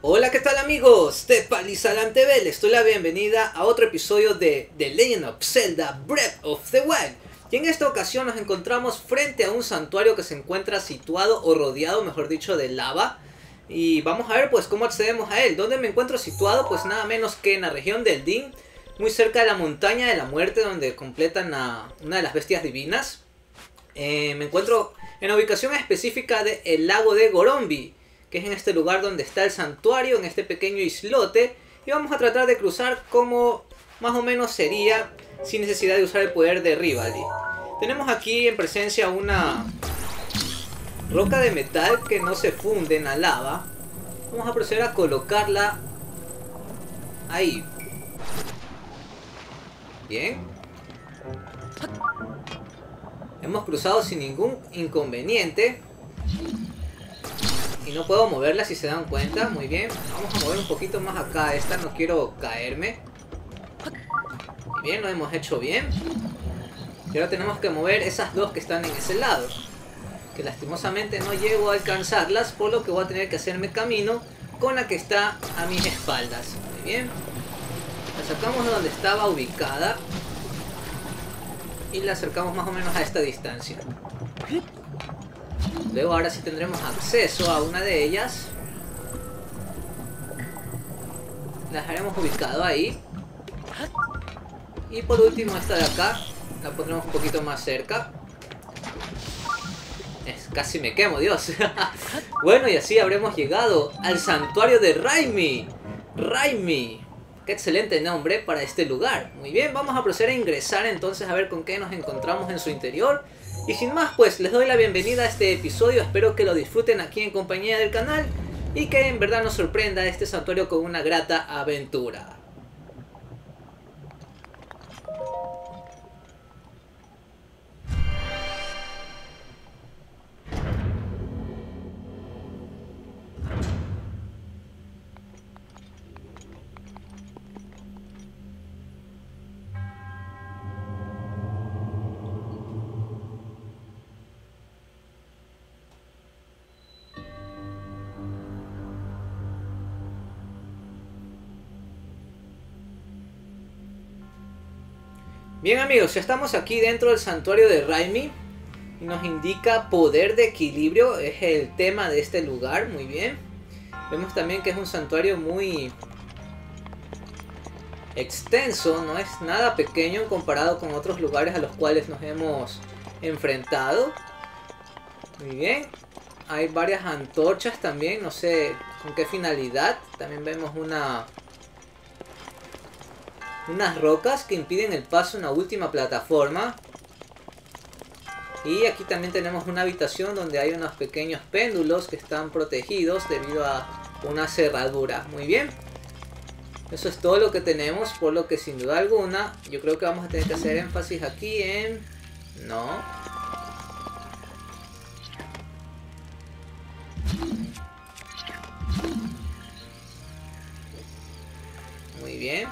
Hola, ¿qué tal amigos de Palisalan TV? Les doy la bienvenida a otro episodio de The Legend of Zelda Breath of the Wild. Y en esta ocasión nos encontramos frente a un santuario que se encuentra situado o rodeado, mejor dicho, de lava. Y vamos a ver pues cómo accedemos a él. ¿Dónde me encuentro situado? Pues nada menos que en la región del Din, muy cerca de la montaña de la muerte, donde completan a una de las bestias divinas. Me encuentro en la ubicación específica del lago de Gorombi, que es en este lugar donde está el santuario, en este pequeño islote. Y vamos a tratar de cruzar como más o menos sería sin necesidad de usar el poder de Rivali. Tenemos aquí en presencia una roca de metal que no se funde en la lava. Vamos a proceder a colocarla ahí. Bien. Hemos cruzado sin ningún inconveniente. Y no puedo moverla si se dan cuenta. Muy bien. Vamos a mover un poquito más acá esta. No quiero caerme. Muy bien, lo hemos hecho bien. Y ahora tenemos que mover esas dos que están en ese lado, que lastimosamente no llego a alcanzarlas, por lo que voy a tener que hacerme camino con la que está a mis espaldas. Muy bien. La sacamos de donde estaba ubicada y la acercamos más o menos a esta distancia. Luego ahora sí tendremos acceso a una de ellas. La dejaremos ubicado ahí. Y por último esta de acá la pondremos un poquito más cerca. Casi me quemo, Dios. Bueno, y así habremos llegado al santuario de Raimi. Raimi. Qué excelente nombre para este lugar. Muy bien, vamos a proceder a ingresar entonces a ver con qué nos encontramos en su interior. Y sin más, pues les doy la bienvenida a este episodio. Espero que lo disfruten aquí en compañía del canal y que en verdad nos sorprenda este santuario con una grata aventura. Bien amigos, ya estamos aquí dentro del santuario de Raimi y nos indica poder de equilibrio, es el tema de este lugar. Muy bien. Vemos también que es un santuario muy extenso, no es nada pequeño comparado con otros lugares a los cuales nos hemos enfrentado. Muy bien. Hay varias antorchas también, no sé con qué finalidad. También vemos unas rocas que impiden el paso en la última plataforma. Y aquí también tenemos una habitación donde hay unos pequeños péndulos que están protegidos debido a una cerradura. Muy bien. Eso es todo lo que tenemos, por lo que sin duda alguna yo creo que vamos a tener que hacer énfasis aquí en... No. Muy bien.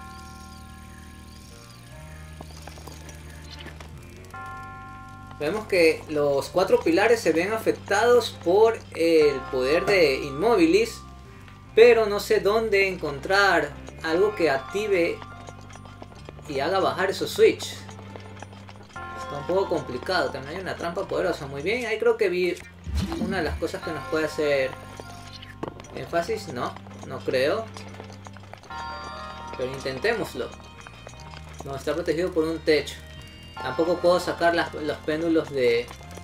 Vemos que los 4 pilares se ven afectados por el poder de Inmobilis, pero no sé dónde encontrar algo que active y haga bajar esos switch. Está un poco complicado. También hay una trampa poderosa. Muy bien, ahí creo que vi una de las cosas que nos puede hacer énfasis. No, no creo. Pero intentémoslo. No, está protegido por un techo. Tampoco puedo sacar los péndulos de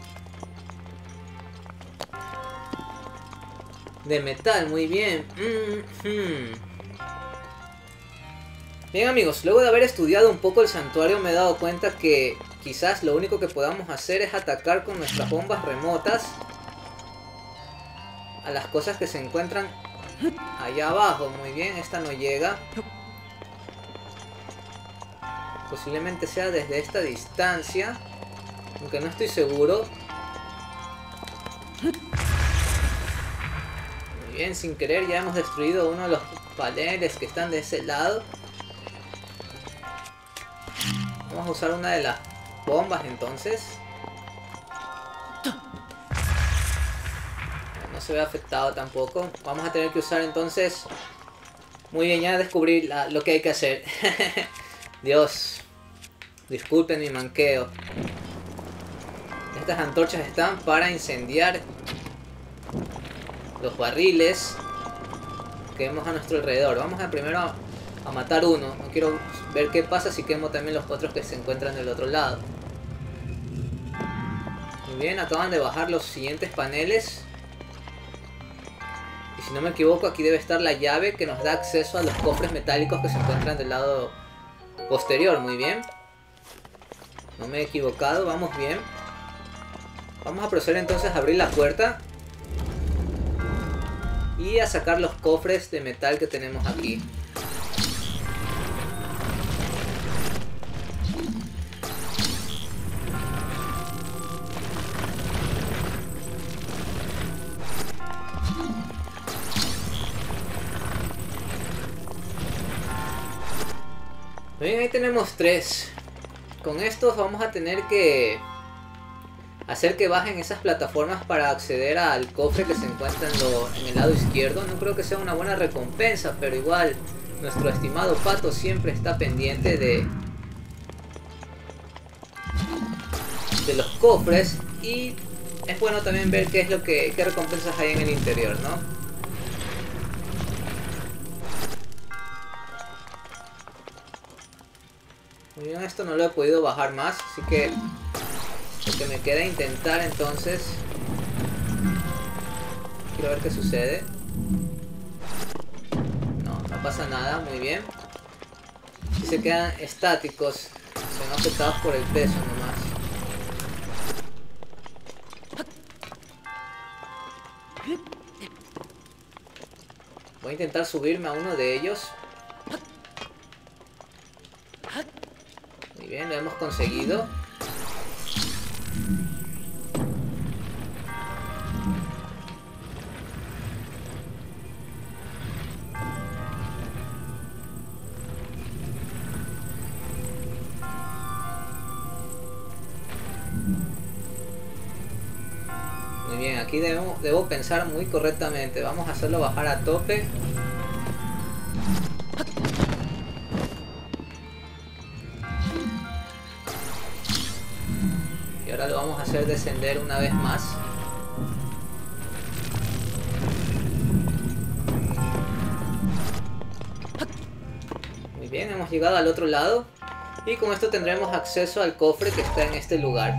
metal. Muy bien. Bien amigos, luego de haber estudiado un poco el santuario me he dado cuenta que quizás lo único que podamos hacer es atacar con nuestras bombas remotas a las cosas que se encuentran allá abajo. Muy bien, esta no llega. Posiblemente sea desde esta distancia, aunque no estoy seguro. Muy bien, sin querer ya hemos destruido uno de los paneles que están de ese lado. Vamos a usar una de las bombas entonces. No no se ve afectado tampoco. Vamos a tener que usar entonces... Muy bien, ya descubrí lo que hay que hacer. Dios, disculpen mi manqueo. Estas antorchas están para incendiar los barriles que vemos a nuestro alrededor. Vamos primero a matar uno. No quiero ver qué pasa si quemo también los otros que se encuentran del otro lado. Muy bien, acaban de bajar los siguientes paneles. Y si no me equivoco, aquí debe estar la llave que nos da acceso a los cofres metálicos que se encuentran del lado posterior. Muy bien. No me he equivocado, vamos bien. Vamos a proceder entonces a abrir la puerta. Y a sacar los cofres de metal que tenemos aquí. Bien, ahí tenemos 3. Con estos vamos a tener que hacer que bajen esas plataformas para acceder al cofre que se encuentra en el lado izquierdo. No creo que sea una buena recompensa, pero igual nuestro estimado Pato siempre está pendiente de los cofres. Y es bueno también ver qué recompensas hay en el interior, ¿no? Muy bien, esto no lo he podido bajar más, así que lo que me queda intentar entonces... Quiero ver qué sucede. No pasa nada, muy bien. Si se quedan estáticos, son afectados por el peso nomás. Voy a intentar subirme a uno de ellos. Muy bien, lo hemos conseguido. Muy bien, aquí debo pensar muy correctamente. Vamos a hacerlo bajar a tope. Y ahora lo vamos a hacer descender una vez más. Muy bien, hemos llegado al otro lado. Y con esto tendremos acceso al cofre que está en este lugar,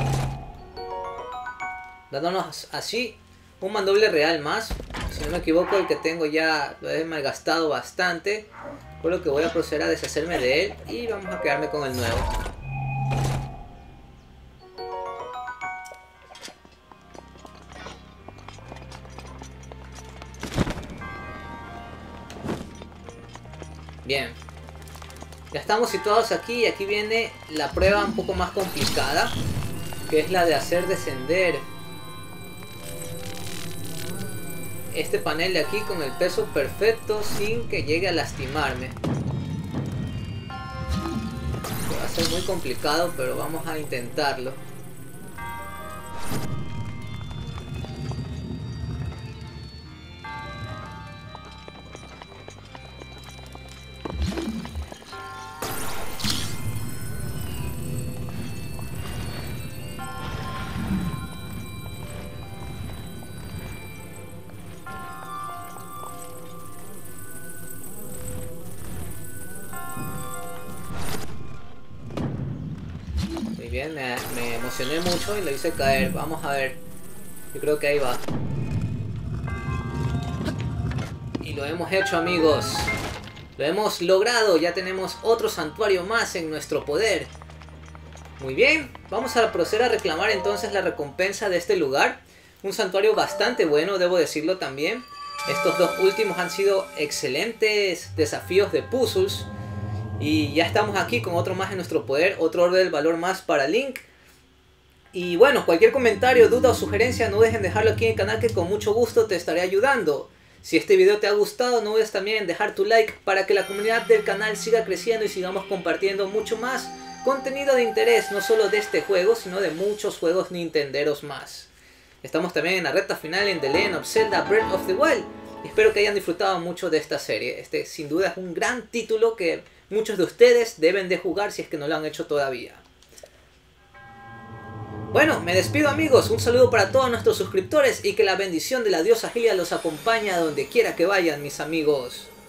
dándonos así un mandoble real más. Si no me equivoco, el que tengo ya lo he malgastado bastante, por lo que voy a proceder a deshacerme de él y vamos a quedarme con el nuevo. Bien, ya estamos situados aquí y aquí viene la prueba un poco más complicada, que es la de hacer descender este panel de aquí con el peso perfecto sin que llegue a lastimarme. Va a ser muy complicado, pero vamos a intentarlo. Bien, me emocioné mucho y lo hice caer. Vamos a ver. Yo creo que ahí va. Y lo hemos hecho, amigos. Lo hemos logrado. Ya tenemos otro santuario más en nuestro poder. Muy bien. Vamos a proceder a reclamar entonces la recompensa de este lugar. Un santuario bastante bueno, debo decirlo también. Estos dos últimos han sido excelentes desafíos de puzzles. Y ya estamos aquí con otro más en nuestro poder, otro orden del valor más para Link. Y bueno, cualquier comentario, duda o sugerencia, no dejen dejarlo aquí en el canal, que con mucho gusto te estaré ayudando. Si este video te ha gustado, no dudes también en dejar tu like para que la comunidad del canal siga creciendo y sigamos compartiendo mucho más contenido de interés, no solo de este juego, sino de muchos juegos nintenderos más. Estamos también en la recta final en The Legend of Zelda Breath of the Wild. Espero que hayan disfrutado mucho de esta serie. Este sin duda es un gran título que muchos de ustedes deben de jugar si es que no lo han hecho todavía. Bueno, me despido amigos, un saludo para todos nuestros suscriptores y que la bendición de la diosa Hylia los acompañe a donde quiera que vayan mis amigos.